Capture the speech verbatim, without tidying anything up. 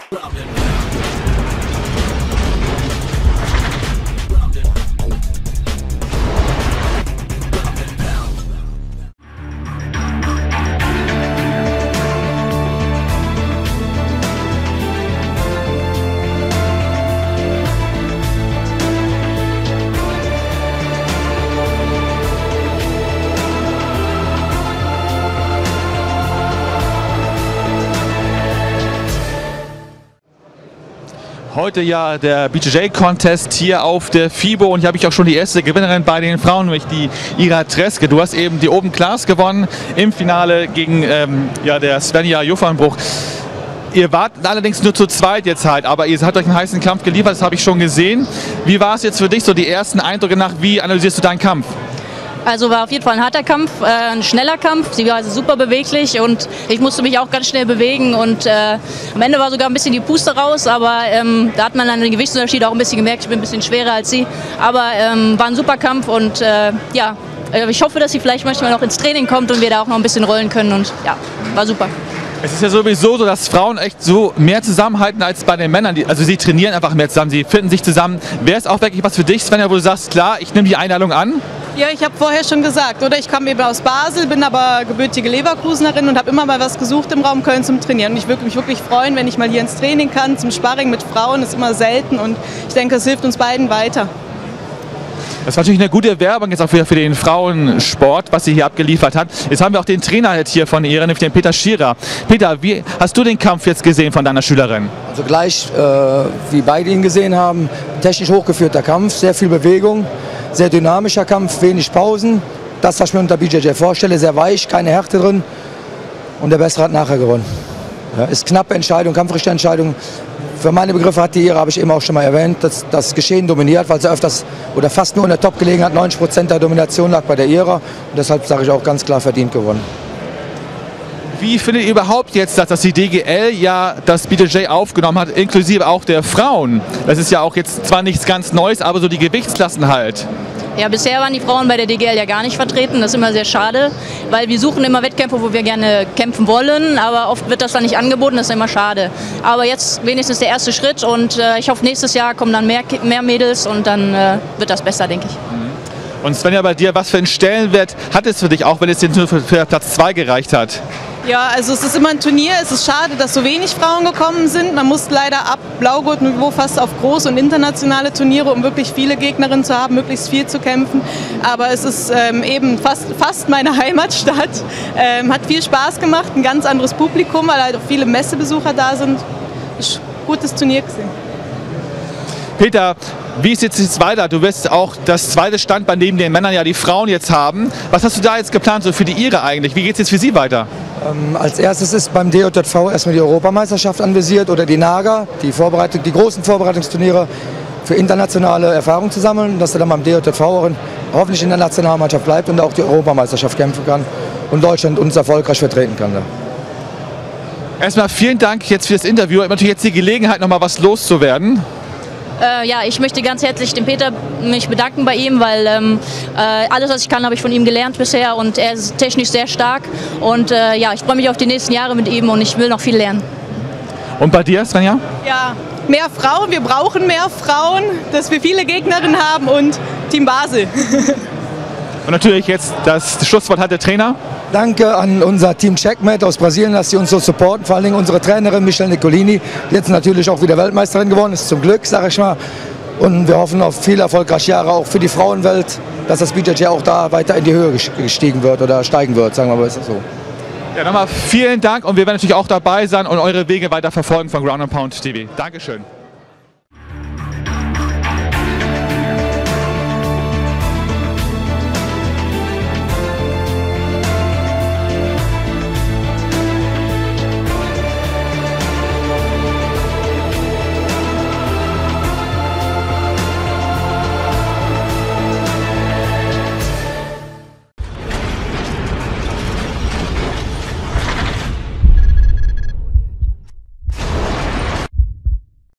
Heute ja der B J J-Contest hier auf der FIBO und hier habe ich auch schon die erste Gewinnerin bei den Frauen, nämlich die Ira Treske. Du hast eben die Open Class gewonnen im Finale gegen ähm, ja, der Svenja Joffanbruch. Ihr wart allerdings nur zu zweit jetzt halt, aber ihr habt euch einen heißen Kampf geliefert, das habe ich schon gesehen. Wie war es jetzt für dich, so die ersten Eindrücke nach, wie analysierst du deinen Kampf? Also war auf jeden Fall ein harter Kampf, äh, ein schneller Kampf. Sie war also super beweglich und ich musste mich auch ganz schnell bewegen und äh, am Ende war sogar ein bisschen die Puste raus, aber ähm, da hat man dann den Gewichtsunterschied auch ein bisschen gemerkt. Ich bin ein bisschen schwerer als sie, aber ähm, war ein super Kampf und äh, ja, ich hoffe, dass sie vielleicht manchmal noch ins Training kommt und wir da auch noch ein bisschen rollen können und ja, war super. Es ist ja sowieso so, dass Frauen echt so mehr zusammenhalten als bei den Männern. Also sie trainieren einfach mehr zusammen, sie finden sich zusammen. Wäre es auch wirklich was für dich, Svenja, wo du sagst, klar, ich nehme die Einladung an? Ja, ich habe vorher schon gesagt, oder ich komme eben aus Basel, bin aber gebürtige Leverkusenerin und habe immer mal was gesucht im Raum Köln zum Trainieren. Und ich würde mich wirklich freuen, wenn ich mal hier ins Training kann, zum Sparring mit Frauen, ist immer selten und ich denke, es hilft uns beiden weiter. Das war natürlich eine gute Werbung jetzt auch für, für den Frauensport, was sie hier abgeliefert hat. Jetzt haben wir auch den Trainer jetzt hier von ihr, nämlich den Peter Schierer. Peter, wie hast du den Kampf jetzt gesehen von deiner Schülerin? Also gleich, äh, wie beide ihn gesehen haben, technisch hochgeführter Kampf, sehr viel Bewegung, sehr dynamischer Kampf, wenig Pausen. Das, was ich mir unter B J J vorstelle, sehr weich, keine Härte drin. Und der Bessere hat nachher gewonnen. Ja, ist knappe Entscheidung, Kampfrichterentscheidung. Für meine Begriffe hat die Ira, habe ich eben auch schon mal erwähnt, dass das Geschehen dominiert, weil sie öfters oder fast nur in der Top gelegen hat. neunzig Prozent der Domination lag bei der Ira und deshalb sage ich auch ganz klar verdient gewonnen. Wie findet ihr überhaupt jetzt, dass die D G L ja das B J J aufgenommen hat, inklusive auch der Frauen? Das ist ja auch jetzt zwar nichts ganz Neues, aber so die Gewichtsklassen halt. Ja, bisher waren die Frauen bei der D G L ja gar nicht vertreten. Das ist immer sehr schade, weil wir suchen immer Wettkämpfe, wo wir gerne kämpfen wollen, aber oft wird das dann nicht angeboten, das ist immer schade. Aber jetzt wenigstens der erste Schritt und äh, ich hoffe, nächstes Jahr kommen dann mehr, mehr Mädels und dann äh, wird das besser, denke ich. Und Svenja, bei dir, was für einen Stellenwert hat es für dich, auch wenn es jetzt nur für, für Platz zwei gereicht hat? Ja, also es ist immer ein Turnier, es ist schade, dass so wenig Frauen gekommen sind. Man muss leider ab Blaugurt-Niveau fast auf große und internationale Turniere, um wirklich viele Gegnerinnen zu haben, möglichst viel zu kämpfen. Aber es ist ähm, eben fast, fast meine Heimatstadt. Ähm, hat viel Spaß gemacht, ein ganz anderes Publikum, weil halt auch viele Messebesucher da sind. Ist ein gutes Turnier gesehen. Peter, wie ist jetzt, jetzt weiter? Du wirst auch das zweite Standbein neben den Männern ja die Frauen jetzt haben. Was hast du da jetzt geplant so für die Ira eigentlich? Wie geht es jetzt für sie weiter? Ähm, als erstes ist beim D J J V erstmal die Europameisterschaft anvisiert oder die NAGA, die, Vorbereitung, die großen Vorbereitungsturniere für internationale Erfahrung zu sammeln, dass er dann beim D J J V auch in, hoffentlich in der Nationalmannschaft bleibt und auch die Europameisterschaft kämpfen kann und Deutschland uns erfolgreich vertreten kann. Ja. Erstmal vielen Dank jetzt für das Interview. Ich habe natürlich jetzt die Gelegenheit, noch mal was loszuwerden. Äh, ja, ich möchte ganz herzlich dem Peter mich bedanken bei ihm, weil ähm, äh, alles, was ich kann, habe ich von ihm gelernt bisher und er ist technisch sehr stark und äh, ja, ich freue mich auf die nächsten Jahre mit ihm und ich will noch viel lernen. Und bei dir, Svenja? Ja, mehr Frauen, wir brauchen mehr Frauen, dass wir viele Gegnerinnen haben und Team Basel. Und natürlich jetzt das Schlusswort hat der Trainer. Danke an unser Team Checkmate aus Brasilien, dass sie uns so supporten. Vor allen Dingen unsere Trainerin Michelle Nicolini, die jetzt natürlich auch wieder Weltmeisterin geworden ist, zum Glück, sage ich mal. Und wir hoffen auf viele erfolgreiche Jahre auch für die Frauenwelt, dass das B J J auch da weiter in die Höhe gestiegen wird oder steigen wird, sagen wir mal, ist das so. Ja, nochmal vielen Dank und wir werden natürlich auch dabei sein und eure Wege weiter verfolgen von Ground and Pound T V. Dankeschön.